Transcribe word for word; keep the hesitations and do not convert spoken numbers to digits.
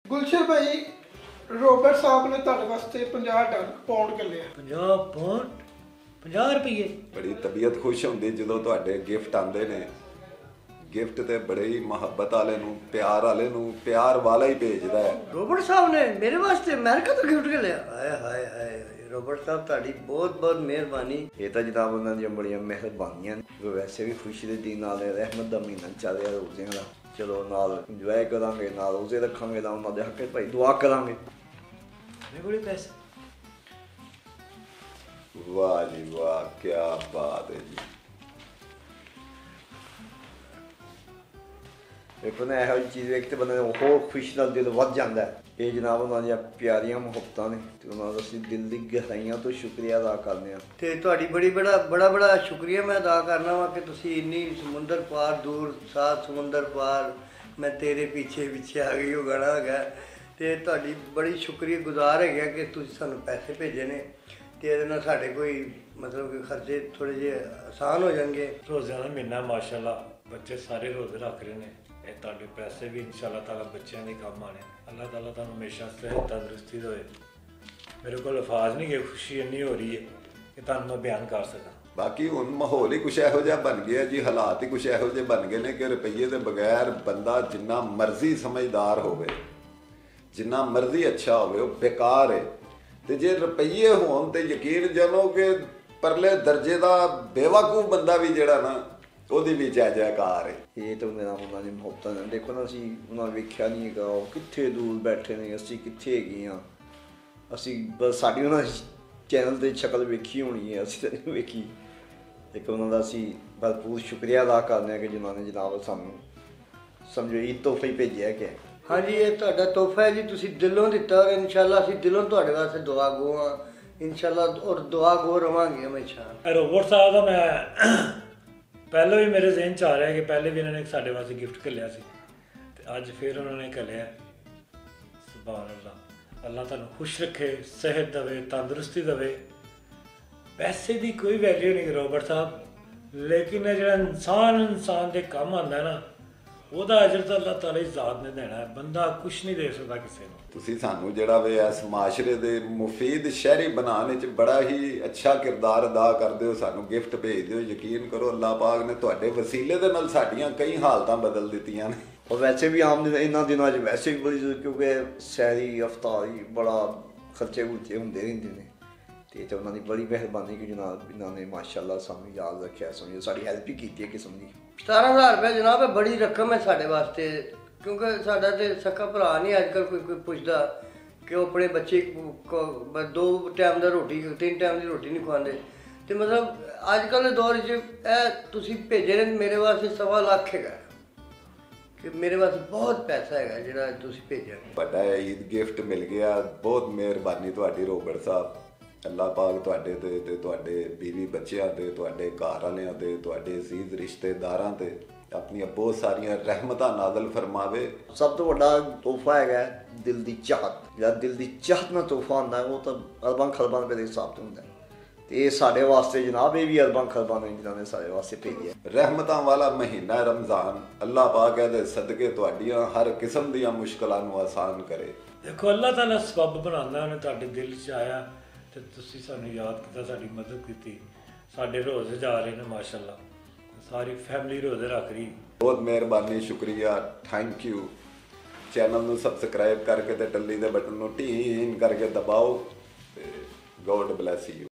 गुलशन भाई रोबर्ट साहब ने तुहाडे वास्ते पचास डॉलर पाउंड घल्ले पचास पाउंड पचास रुपये बड़ी तबीयत खुश होंदी ਜਦੋਂ ਤੁਹਾਡੇ ਗਿਫਟ ਆਉਂਦੇ ਨੇ ਗਿਫਟ ਤੇ ਬੜੇ ਹੀ ਮੁਹੱਬਤ ਵਾਲੇ ਨੂੰ ਪਿਆਰ ਵਾਲੇ ਨੂੰ ਪਿਆਰ ਵਾਲਾ ਹੀ ਭੇਜਦਾ ਹੈ। ਰੋਬਰਟ ਸਾਹਿਬ ਨੇ ਮੇਰੇ ਵਾਸਤੇ ਅਮਰੀਕਾ ਤੋਂ ਗਿਫਟ ਲਿਆ ਹਾਏ ਹਾਏ ਹਾਏ ਰੋਬਰਟ ਸਾਹਿਬ ਤੁਹਾਡੀ ਬਹੁਤ ਬਹੁਤ ਮਿਹਰਬਾਨੀ। ਇਹ ਤਾਂ ਜਨਾਬ ਉਹਨਾਂ ਦੀਆਂ ਬੜੀਆਂ ਮਿਹਰਬਾਨੀਆਂ ਨੇ। ਵੈਸੇ ਵੀ ਖੁਸ਼ੀ ਦੇ ਦਿਨ ਨਾਲ ਰਹਿਮਤ ਦਾ ਮਹੀਨਾ ਚੱਲ ਰਿਹਾ ਰੋਜ਼ਿਆਂ ਦਾ, ਚਲੋ ਨਾਲ ਇੰਜੋਏ ਕਰਾਂਗੇ, ਨਾਲ ਰੋਜ਼ੇ ਰੱਖਾਂਗੇ, ਤਾਂ ਉਹਨਾਂ ਦੇ ਹੱਕ ਭਾਈ ਦੁਆ ਕਰਾਂਗੇ। ਮੇਰੇ ਕੋਲ ਪੈਸੇ ਵਾਹ ਜੀ ਵਾਹ, ਕੀ ਬਾਤ ਹੈ ਜੀ। ਵੇਖੋ ਨਾ ਇਹੋ ਜਿਹੀ ਚੀਜ਼ ਵੇਖ ਕੇ ਬੰਦੇ ਨੂੰ ਹੋਰ ਖੁਸ਼ ਨਾਲ ਦਿਲ ਵੱਧ ਜਾਂਦਾ ਹੈ। ਇਹ ਜਨਾਬ ਉਹਨਾਂ ਦੀਆਂ ਪਿਆਰੀਆਂ ਮੁਹੱਬਤਾਂ ਨੇ ਤੇ ਉਹਨਾਂ ਦਾ ਅਸੀਂ ਦਿਲ ਦੀ ਗਹਿਰਾਈਆਂ ਤੋਂ ਸ਼ੁਕਰੀਆ ਅਦਾ ਕਰਦੇ ਹਾਂ। ਤੇ ਤੁਹਾਡੀ ਬੜੀ ਬੜਾ ਬੜਾ ਬੜਾ ਸ਼ੁਕਰੀਆ ਮੈਂ ਅਦਾ ਕਰਨਾ ਵਾ ਕਿ ਤੁਸੀਂ ਇੰਨੀ ਸਮੁੰਦਰ ਪਾਰ ਦੂਰ ਸਾਤ ਸਮੁੰਦਰ ਪਾਰ ਮੈਂ ਤੇਰੇ ਪਿੱਛੇ ਪਿੱਛੇ ਆ ਗਈ ਉਹ ਗਾਣਾ ਹੈਗਾ। ਤੇ ਤੁਹਾਡੀ ਬੜੀ ਸ਼ੁਕਰੀਆ ਗੁਜ਼ਾਰ ਹੈਗਾ ਕਿ ਤੁਸੀਂ ਸਾਨੂੰ ਪੈਸੇ ਭੇਜੇ ਨੇ ਤੇ ਇਹਦੇ ਨਾਲ ਸਾਡੇ ਕੋਈ ਮਤਲਬ ਕਿ ਖਰਚੇ ਥੋੜੇ ਜਿਹੇ ਆਸਾਨ ਹੋ ਜਾਣਗੇ। ਰੋਜ਼ਿਆਂ ਦਾ ਮਹੀਨਾ ਮਾਸ਼ਾਅੱਲਾ ਬੱਚੇ ਸਾਰੇ ਰੋਜ਼ੇ ਰੱਖ ਰਹੇ ਨੇ। ਇਹ ਤੁਹਾਡੇ ਪੈਸੇ ਵੀ ਇਨਸ਼ਾਅੱਲਾ ਤਾਲਾ ਬੱਚਿਆਂ ਦੇ ਕੰਮ ਆਣੇ। ਅੱਲਾਹ ਤਾਲਾ ਤੁਹਾਨੂੰ ਹਮੇਸ਼ਾ ਸਿਹਤ ਤੰਦਰੁਸਤੀ ਦੇਵੇ। ਮੇਰੇ ਕੋਲ ਅਲਫਾਜ਼ ਨਹੀਂ ਕਿ ਖੁਸ਼ੀ ਇੰਨੀ ਹੋ ਰਹੀ ਹੈ ਕਿ ਤੁਹਾਨੂੰ ਮੈਂ ਬਿਆਨ ਕਰ ਸਕਾਂ। ਬਾਕੀ ਹੁਣ ਮਾਹੌਲ ਹੀ ਕੁਛ ਇਹੋ ਜਿਹਾ ਬਣ ਗਿਆ ਜੀ, ਹਾਲਾਤ ਹੀ ਕੁਛ ਇਹੋ ਜਿਹੇ ਬਣ ਗਏ ਨੇ ਕਿ ਰੁਪਈਏ ਦੇ ਬਗੈਰ ਬੰਦਾ ਜਿੰਨਾ ਮਰਜ਼ੀ ਸਮਝਦਾਰ ਹੋਵੇ, ਜਿੰਨਾ ਮਰਜ਼ੀ ਅੱਛਾ ਹੋਵੇ, ਉਹ ਬੇਕਾਰ ਹੈ। ਤੇ ਜੇ ਰੁਪਈਏ ਹੋਣ ਤੇ ਯਕੀਨ ਜਾਣੋ ਕਿ ਪਰਲੇ ਦਰਜੇ ਦਾ ਬੇਵਕੂਫ ਬੰਦਾ ਵੀ ਜਿਹੜਾ ਨਾ ਉਹਦੀ ਵੀ ਜੈ ਜੈਕਾਰ ਹੈ। ਇਹ ਤਾਂ ਉਹਨਾਂ ਉਹਨਾਂ ਦੀ ਮੁਹੱਬਤਾਂ ਨੇ। ਦੇਖੋ ਨਾ ਅਸੀਂ ਉਹਨਾਂ ਵੇਖਿਆ ਨਹੀਂ ਹੈਗਾ, ਉਹ ਕਿੱਥੇ ਦੂਰ ਬੈਠੇ ਨੇ, ਅਸੀਂ ਕਿੱਥੇ ਹੈਗੇ ਹਾਂ। ਅਸੀਂ ਬਸ ਸਾਡੀ ਉਹਨਾਂ ਚੈਨਲ 'ਤੇ ਸ਼ਕਲ ਵੇਖੀ ਹੋਣੀ ਹੈ, ਅਸੀਂ ਤਾਂ ਨਹੀਂ ਵੇਖੀ। ਇੱਕ ਉਹਨਾਂ ਦਾ ਅਸੀਂ ਭਰਪੂਰ ਸ਼ੁਕਰੀਆ ਅਦਾ ਕਰਦੇ ਹਾਂ ਕਿ ਜਿਨ੍ਹਾਂ ਨੇ ਜਨਾਬ ਸਾਨੂੰ ਸਮਝੋ ਇਹ ਤੋਹਫਾ ਹੀ ਭੇਜਿਆ ਕਿ ਹਾਂਜੀ ਇਹ ਤੁਹਾਡਾ ਤੋਹਫਾ ਹੈ ਜੀ, ਤੁਸੀਂ ਦਿਲੋਂ ਦਿੱਤਾ ਔਰ ਇਨਸ਼ਾਅੱਲਾ ਅਸੀਂ ਦਿਲੋਂ ਤੁਹਾਡੇ ਵਾਸਤੇ ਦੁਆ ਗੋ ਹਾਂ ਇਨਸ਼ਾਅੱਲਾ, ਔਰ ਦੁਆ ਗੋ ਰਵਾਂਗੇ ਹਮੇਸ਼ਾ। ਰੋਬਰਟ ਸਾਹਿਬ ਦਾ ਮੈਂ ਪਹਿਲਾਂ ਵੀ ਮੇਰੇ ਜ਼ਿਹਨ 'ਚ ਆ ਰਿਹਾ ਕਿ ਪਹਿਲੇ ਵੀ ਇਹਨਾਂ ਨੇ ਸਾਡੇ ਵਾਸਤੇ ਗਿਫਟ ਘੱਲਿਆ ਸੀ ਤੇ ਅੱਜ ਫਿਰ ਉਹਨਾਂ ਨੇ ਘੱਲਿਆ। ਸੁਭਾਨ ਅੱਲਾ, ਅੱਲਾ ਤੁਹਾਨੂੰ ਖੁਸ਼ ਰੱਖੇ, ਸਿਹਤ ਦੇਵੇ, ਤੰਦਰੁਸਤੀ ਦੇਵੇ। ਪੈਸੇ ਦੀ ਕੋਈ ਵੈਲਿਊ ਨਹੀਂ ਰੋਬਰਟ ਸਾਹਿਬ, ਲੇਕਿਨ ਇਹ ਜਿਹੜਾ ਇਨਸਾਨ ਇਨਸਾਨ ਦੇ ਕੰਮ ਆਉਂਦਾ ਨਾ ਉਹਦਾ ਅਜਰ ਤਾਂ ਅੱਲਾਹ ਤਾਲਾ ਹੀ ਜ਼ਾਤ ਨੇ ਦੇਣਾ ਹੈ। ਬੰਦਾ ਕੁਛ ਨਹੀਂ ਦੇ ਸਕਦਾ ਕਿਸੇ ਨੂੰ। ਤੁਸੀਂ ਸਾਨੂੰ ਜਿਹੜਾ ਵੇ ਇਸ ਮਾਸ਼ਰੇ ਦੇ ਮੁਫੀਦ ਸ਼ਹਿਰੀ ਬਣਾਉਣ ਵਿੱਚ ਬੜਾ ਹੀ ਅੱਛਾ ਕਿਰਦਾਰ ਅਦਾ ਕਰਦੇ ਹੋ, ਸਾਨੂੰ ਗਿਫਟ ਭੇਜਦੇ ਹੋ। ਯਕੀਨ ਕਰੋ ਅੱਲਾਹ ਪਾਕ ਨੇ ਤੁਹਾਡੇ ਵਸੀਲੇ ਦੇ ਨਾਲ ਸਾਡੀਆਂ ਕਈ ਹਾਲਤਾਂ ਬਦਲ ਦਿੱਤੀਆਂ ਨੇ। ਔਰ ਵੈਸੇ ਵੀ ਆਮ ਦਿਨ ਇਹਨਾਂ ਦਿਨਾਂ 'ਚ ਵੈਸੇ ਵੀ ਬੜੀ ਜ਼ਰੂਰਤ, ਕਿਉਂਕਿ ਸੈਰੀ ਅਫਤਾਰੀ ਬੜਾ ਖਰਚੇ ਖੁਰਚੇ ਹੁੰਦੇ ਰਹਿੰਦੇ ਨੇ। ਤੇ ਤਾਂ ਉਹਨਾਂ ਦੀ ਬੜੀ ਮਿਹਰਬਾਨੀ ਕਿ ਜਨਾਬ ਇਹਨਾਂ ਨੇ ਮਾਸ਼ਾਅੱਲਾ ਸਾਨੂੰ ਯਾਦ ਰੱਖਿਆ, ਸਮਝੋ ਸਾਡੀ ਹੈਲਪ ਹੀ ਕੀਤੀ ਹੈ ਕਿਸਮ ਦੀ। ਸਤਾਰਾਂ ਹਜ਼ਾਰ ਰੁਪਏ ਜਨਾਬ ਇਹ ਬੜੀ ਰਕਮ ਹੈ ਸਾਡੇ ਵਾਸਤੇ, ਕਿਉਂਕਿ ਸਾਡਾ ਤੇ ਸਕਾ ਭਰਾ ਨਹੀਂ ਅੱਜ ਕੱਲ੍ਹ ਕੋਈ ਕੋਈ ਪੁੱਛਦਾ ਕਿ ਉਹ ਆਪਣੇ ਬੱਚੇ ਦੋ ਟਾਈਮ ਦਾ ਰੋਟੀ ਤਿੰਨ ਟਾਈਮ ਦੀ ਰੋਟੀ ਨਹੀਂ ਖਵਾਉਂਦੇ। ਤੇ ਮਤਲਬ ਅੱਜ ਕੱਲ੍ਹ ਦੇ ਦੌਰ 'ਚ ਇਹ ਤੁਸੀਂ ਭੇਜੇ ਨੇ ਮੇਰੇ ਵਾਸਤੇ ਸਵਾ ਲੱਖ ਹੈਗਾ ਕਿ ਮੇਰੇ ਵਾਸਤੇ ਬਹੁਤ ਪੈਸਾ ਹੈਗਾ ਜਿਹੜਾ ਤੁਸੀਂ ਭੇਜਿਆ। ਵੱਡਾ ਈਦ ਗਿਫਟ ਮਿਲ ਗਿਆ, ਬਹੁਤ ਮਿਹਰਬਾਨੀ ਤੁਹਾਡੀ ਰੋਬਰਟ ਸਾਹਿਬ। ਅੱਲਾਹ ਪਾਕ ਤੁਹਾਡੇ ਤੇ ਤੇ ਤੁਹਾਡੇ ਬੀਵੀ ਬੱਚਿਆਂ ਤੇ, ਤੁਹਾਡੇ ਘਰ ਵਾਲਿਆਂ ਤੇ, ਤੁਹਾਡੇ ਅਜ਼ੀਜ਼ ਰਿਸ਼ਤੇਦਾਰਾਂ ਤੇ ਆਪਣੀਆਂ ਬਹੁਤ ਸਾਰੀਆਂ ਰਹਿਮਤਾਂ ਨਾਜ਼ਲ ਫਰਮਾਵੇ। ਸਭ ਤੋਂ ਵੱਡਾ ਤੋਹਫਾ ਹੈਗਾ ਦਿਲ ਦੀ ਚਾਹਤ। ਜਿਹੜਾ ਦਿਲ ਦੀ ਚਾਹਤ ਨਾਲ ਤੋਹਫਾ ਹੁੰਦਾ ਉਹ ਤਾਂ ਅਰਬਾਂ ਖਰਬਾਂ ਰੁਪਏ ਦੇ ਹਿਸਾਬ ਤੋਂ ਹੁੰਦਾ। ਤੇ ਇਹ ਸਾਡੇ ਵਾਸਤੇ ਜਨਾਬ ਇਹ ਵੀ ਅਰਬਾਂ ਖਰਬਾਂ ਨੇ ਜਿਨ੍ਹਾਂ ਨੇ ਸਾਡੇ ਵਾਸਤੇ ਭੇਜਿਆ। ਰਹਿਮਤਾਂ ਵਾਲਾ ਮਹੀਨਾ ਰਮਜ਼ਾਨ, ਅੱਲਾਹ ਪਾਕ ਇਹਦੇ ਸਦਕੇ ਤੁਹਾਡੀਆਂ ਹਰ ਕਿਸਮ ਦੀਆਂ ਮੁਸ਼ਕਲਾਂ ਨੂੰ ਆਸਾਨ ਕਰੇ। ਦੇਖੋ ਅੱਲਾਹ ਤਾਲਾ ਸਬੱਬ ਬਣਾਉਂਦਾ, ਉਹਨੇ ਤੁਹਾਡੇ ਦਿਲ 'ਚ ਆਇਆ ਤੇ ਤੁਸੀਂ ਸਾਨੂੰ ਯਾਦ ਕੀਤਾ, ਸਾਡੀ ਮਦਦ ਕੀਤੀ। ਸਾਡੇ ਰੋਜ਼ੇ ਜਾ ਰਹੇ ਨੇ ਮਾਸ਼ਾਅੱਲਾ, ਸਾਰੀ ਫੈਮਿਲੀ ਰੋਜ਼ੇ ਰੱਖ ਰਹੀ। ਬਹੁਤ ਮਿਹਰਬਾਨੀ, ਸ਼ੁਕਰੀਆ, ਥੈਂਕ ਯੂ। ਚੈਨਲ ਨੂੰ ਸਬਸਕ੍ਰਾਈਬ ਕਰਕੇ ਤੇ ਟੱਲੀ ਦੇ ਬਟਨ ਨੂੰ ਟੀਨ ਕਰਕੇ ਦਬਾਓ ਤੇ ਗੋਡ ਬਲੈਸ ਯੂ।